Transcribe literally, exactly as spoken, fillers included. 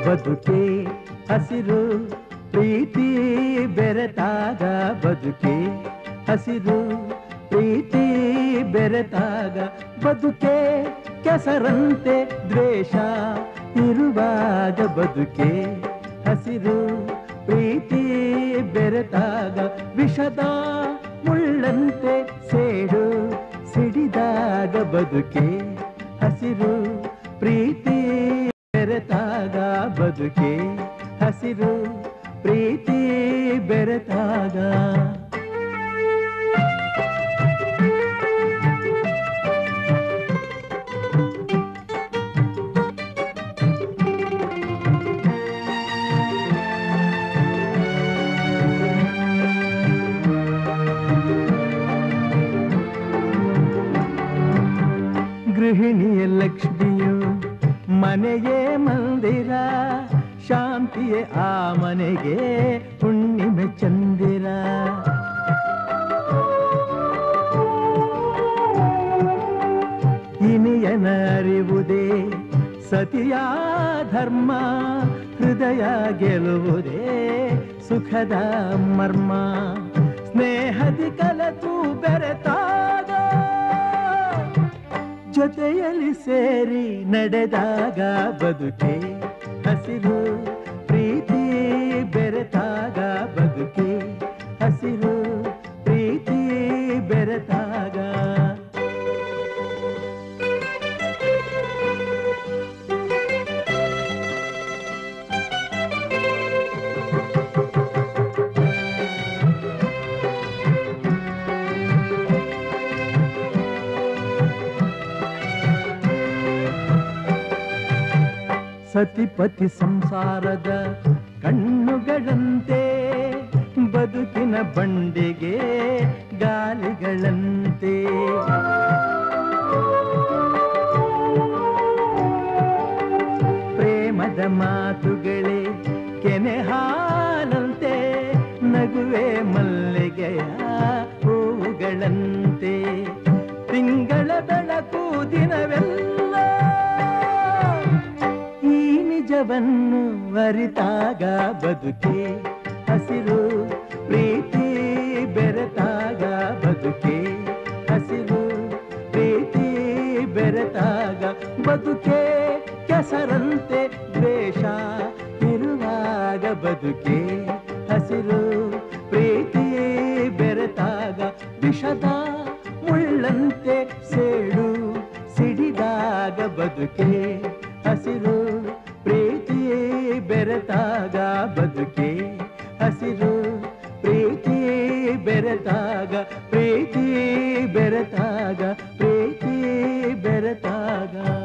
ಬದುಕೆ ಹಸಿರು ಪ್ರೀತಿ ಬೆರೆತಾಗ ಬದುಕೆ ಹಸಿರು ಪ್ರೀತಿ ಬೆರೆತಾಗ ಬದುಕೆ ಕೆಸರಂತೆ ದ್ವೇಷ ಇರುವಾಗ ಬದುಕೆ ಹಸಿರು ಪ್ರೀತಿ ಬೆರೆತಾಗ ವಿಷದ ಮುಳ್ಳಂತೆ ಸೇಡು ಸಿಡಿದಾಗ ಬದುಕೆ ಹಸಿರು ಪ್ರೀತಿ ಬೆರೆತಾಗ ಬದುಕೆ ಹಸಿರು ಪ್ರೀತಿ ಬೆರೆತಾಗ ಗೃಹಿಣಿಯ ಲಕ್ಷ್ಮಿಯು ಮನೆಯೇ ಮಂದಿರ ಶಾಂತಿಯೇ ಆ ಮನೆಗೆ ಹುಣ್ಣಿಮೆ ಚಂದಿರ ಇನಿಯನ ಅರಿವುದೇ ಸತಿಯ ಧರ್ಮ ಹೃದಯ ಗೆಲುವುದೇ ಸುಖದ ಮರ್ಮ ಸ್ನೇಹದಿ ಕಲತು ಬೆರೆತಾಗ ಜೊತೆಯಲ್ಲಿ ಸೇರಿ ನಡೆದಾಗ ಬದುಕೆ ಹಸಿರು ಪ್ರೀತಿ ಬೆರೆತಾಗ ಬದುಕೆ ಹಸಿರು ಪ್ರೀತಿ ಬೆರೆತಾಗ ಸತಿಪತಿ ಸಂಸಾರದ ಕಣ್ಣುಗಳಂತೆ ಬದುಕಿನ ಬಂಡಿಗೆ ಗಾಲಿಗಳಂತೆ ಪ್ರೇಮದ ಮಾತುಗಳೇ ಕೆನೆ ಹಾಲಂತೆ ನಗುವೆ ಮಲ್ಲಿಗೆಯ ಹೂವುಗಳಂತೆ ತಿಂಗಳ ಬೆಳಕು ದಿನವೆಲ್ಲ ನಿಜವನ್ನು ಅರಿತಾಗ ಬದುಕೆ ಹಸಿರು ಪ್ರೀತಿ ಬೆರೆತಾಗ ಬದುಕೆ ಹಸಿರು ಪ್ರೀತಿ ಬೆರೆತಾಗ ಬದುಕೆ ಕೆಸರಂತೆ ದ್ವೇಷ ಇರುವಾಗ ಬದುಕೆ ಹಸಿರು ಪ್ರೀತಿ ಬೆರೆತಾಗ ವಿಷದ ಮುಳ್ಳಂತೆ ಸೇಡು ಸಿಡಿದಾಗ ಬದುಕೆ ಹಸಿರು ಪ್ರೀತಿ ಬೆರೆತಾಗ ಬದುಕೆ ಹಸಿರು ಪ್ರೀತಿ ಬೆರೆತಾಗ ಪ್ರೀತಿ ಬೆರೆತಾಗ ಪ್ರೀತಿ ಬೆರೆತಾಗ